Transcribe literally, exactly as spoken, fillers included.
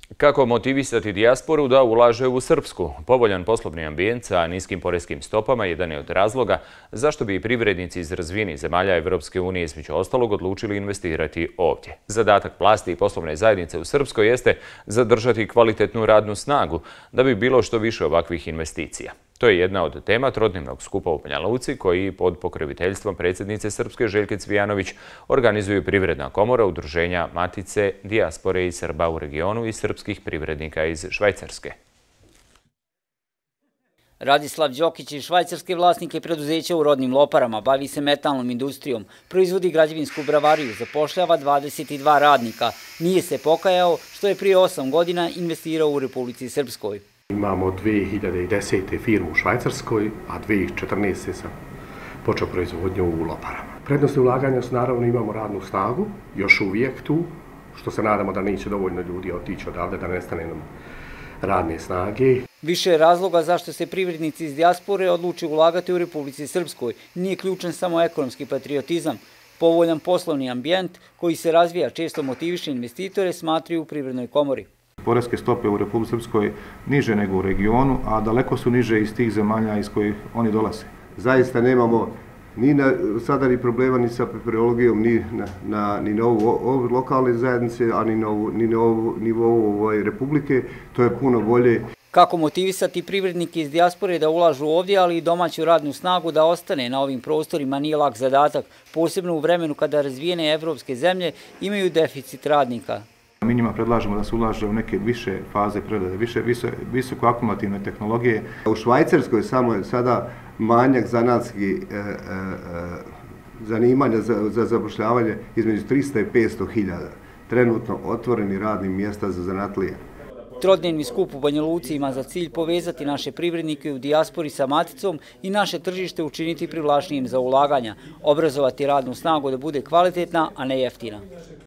Kako motivisati dijasporu da ulaže u Srpsku? Povoljan poslovni ambijent sa niskim poreskim stopama jedan je od razloga zašto bi i privrednici iz razvijenih zemalja Evropske unije između ostalog odlučili investirati ovdje. Zadatak vlasti i poslovne zajednice u Srpskoj jeste zadržati kvalitetnu radnu snagu da bi bilo što više ovakvih investicija. To je jedna od tema trodnevnog skupa u Banja Luci koji pod pokroviteljstvom predsjednice Srpske Željke Cvijanović organizuju Privredna komora udruženja Matice, dijaspore i Srba u regionu i srpskih privrednika iz Švajcarske. Radislav Đokić iz Švajcarske vlasnike preduzeća u rodnim Loparama, bavi se metalnom industrijom, proizvodi građevinsku bravariju, zapošljava dvadeset dva radnika. Nije se pokajao što je prije osam godina investirao u Republici Srpskoj. Imamo dvije hiljade desete firmu u Švajcarskoj, a dvije hiljade četrnaeste sam počeo proizvodnju u Loparama. Prednosti ulaganja su naravno imamo radnu snagu, još uvijek tu, što se nadamo da neće dovoljno ljudi otići odavde, da nestane nam radne snage. Više je razloga zašto se privrednici iz dijaspore odluče ulagati u Republici Srpskoj. Nije ključan samo ekonomski patriotizam. Povoljan poslovni ambijent koji se razvija često motiviše investitore, smatraju u Privrednoj komori. Poreske stope u Republici Srpskoj niže nego u regionu, a daleko su niže iz tih zemalja iz kojih oni dolaze. Zaista nemamo ni na, sada ni problema ni sa papirologijom, ni na, na, ni na ovu lokalne zajednice, a ni na ovu, ni na ovu nivou ovoj Republike. To je puno bolje. Kako motivisati privrednike iz dijaspore da ulažu ovdje, ali i domaću radnu snagu da ostane na ovim prostorima nije lak zadatak, posebno u vremenu kada razvijene evropske zemlje imaju deficit radnika. Mi njima predlažemo da se ulaže u neke više faze prerade, više visoko akumulativne tehnologije. U Švajcarskoj samo je sada manjak zanatskih e, e, zanimanja za, za zapošljavanje između trista i petsto hiljada. Trenutno otvoreni radni mjesta za zanatlije. Trodnevni skup u Banja Luci ima za cilj povezati naše privrednike u dijaspori sa maticom i naše tržište učiniti privlačnijim za ulaganja, obrazovati radnu snagu da bude kvalitetna, a ne jeftina.